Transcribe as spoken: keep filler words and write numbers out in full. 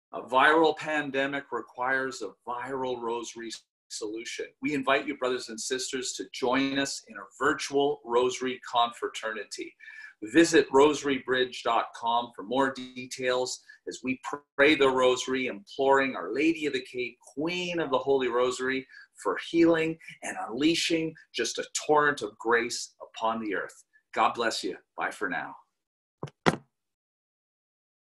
A viral pandemic requires a viral rosary solution. We invite you, brothers and sisters, to join us in a virtual Rosary Confraternity. Visit rosary bridge dot com for more details as we pray the Rosary, imploring Our Lady of the Cape, Queen of the Holy Rosary, for healing and unleashing just a torrent of grace upon the earth. God bless you. Bye for now.